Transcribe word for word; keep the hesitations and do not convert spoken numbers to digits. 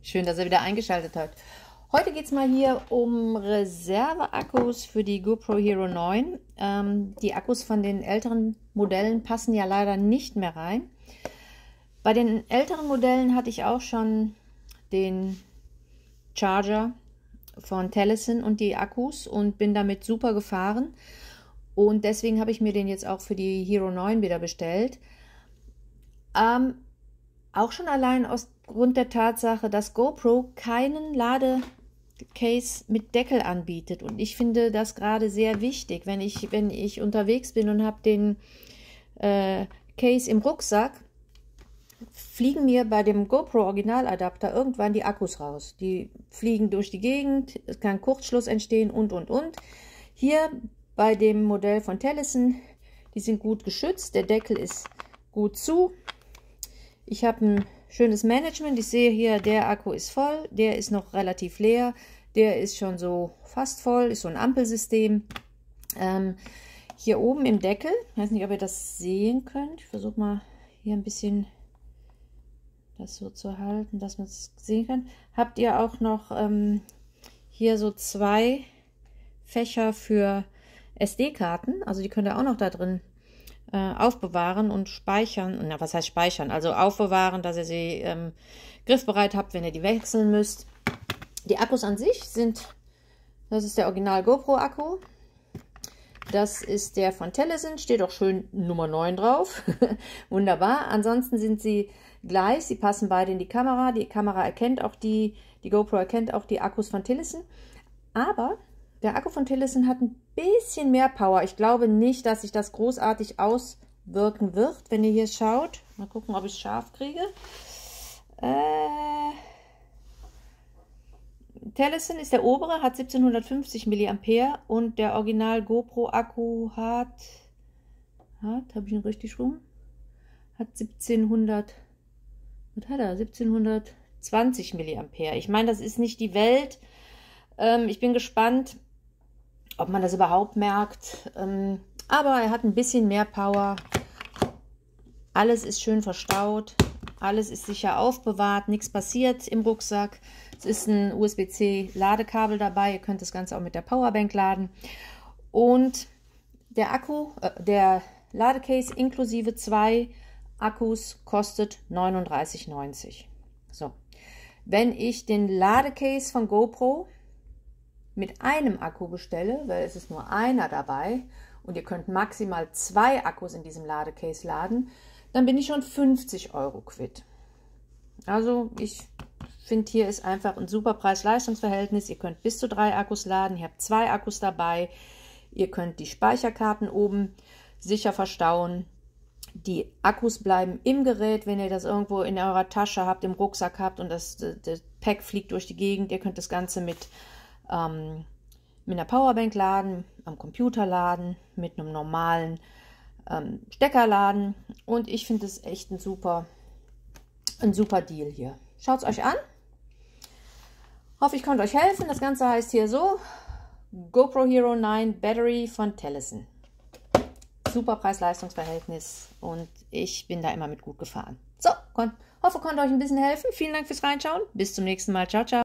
Schön, dass ihr wieder eingeschaltet habt. Heute geht es mal hier um Reserve-Akkus für die GoPro Hero neun. Ähm, die Akkus von den älteren Modellen passen ja leider nicht mehr rein. Bei den älteren Modellen hatte ich auch schon den Charger von Telesin und die Akkus und bin damit super gefahren. Und deswegen habe ich mir den jetzt auch für die Hero neun wieder bestellt. Ähm, auch schon allein aus Grund der Tatsache, dass GoPro keinen Ladecase mit Deckel anbietet. Und ich finde das gerade sehr wichtig, wenn ich, wenn ich unterwegs bin und habe den äh, Case im Rucksack, fliegen mir bei dem GoPro Originaladapter irgendwann die Akkus raus. Die fliegen durch die Gegend, es kann Kurzschluss entstehen und, und, und. Hier bei dem Modell von Telesin, die sind gut geschützt, der Deckel ist gut zu. Ich habe ein schönes Management. Ich sehe hier, der Akku ist voll, der ist noch relativ leer, der ist schon so fast voll, ist so ein Ampelsystem. Ähm, hier oben im Deckel, ich weiß nicht, ob ihr das sehen könnt, ich versuche mal hier ein bisschen das so zu halten, dass man es sehen kann. Habt ihr auch noch ähm, hier so zwei Fächer für S D-Karten, also die könnt ihr auch noch da drin äh, aufbewahren und speichern. Na, was heißt speichern? Also aufbewahren, dass ihr sie ähm, griffbereit habt, wenn ihr die wechseln müsst. Die Akkus an sich sind, das ist der Original GoPro Akku. Das ist der von Telesin, steht auch schön Nummer neun drauf. Wunderbar. Ansonsten sind sie gleich, sie passen beide in die Kamera. Die Kamera erkennt auch die, die GoPro erkennt auch die Akkus von Telesin. Aber der Akku von Telesin hat ein bisschen mehr Power. Ich glaube nicht, dass sich das großartig auswirken wird, wenn ihr hier schaut. Mal gucken, ob ich es scharf kriege. Äh, Telesin ist der obere, hat siebzehnhundertfünfzig Milliampere und der Original GoPro Akku hat, hat habe ich ihn richtig rum? Hat siebzehnhundert, was hat er? siebzehnhundertzwanzig Milliampere. Ich meine, das ist nicht die Welt. Ähm, ich bin gespannt, ob man das überhaupt merkt. Ähm, aber er hat ein bisschen mehr Power. Alles ist schön verstaut. Alles ist sicher aufbewahrt. Nichts passiert im Rucksack. Es ist ein U S B C Ladekabel dabei. Ihr könnt das Ganze auch mit der Powerbank laden. Und der Akku, äh, der Ladecase inklusive zwei Akkus kostet neununddreißig neunzig. So. Wenn ich den Ladecase von GoPro mit einem Akku bestelle, weil es ist nur einer dabei und ihr könnt maximal zwei Akkus in diesem Ladecase laden, dann bin ich schon fünfzig Euro quitt. Also ich finde, hier ist einfach ein super Preis-Leistungs-Verhältnis. Ihr könnt bis zu drei Akkus laden, ihr habt zwei Akkus dabei, ihr könnt die Speicherkarten oben sicher verstauen. Die Akkus bleiben im Gerät, wenn ihr das irgendwo in eurer Tasche habt, im Rucksack habt und das, das Pack fliegt durch die Gegend. Ihr könnt das Ganze mit Ähm, mit einer Powerbank laden, am Computer laden, mit einem normalen ähm, Stecker laden. Und ich finde es echt ein super, ein super Deal hier. Schaut es euch an. Hoffe, ich konnte euch helfen. Das Ganze heißt hier so: GoPro Hero neun Battery von Telesin. Super Preis-Leistungs-Verhältnis und ich bin da immer mit gut gefahren. So, kon hoffe, konnte euch ein bisschen helfen. Vielen Dank fürs Reinschauen. Bis zum nächsten Mal. Ciao, ciao.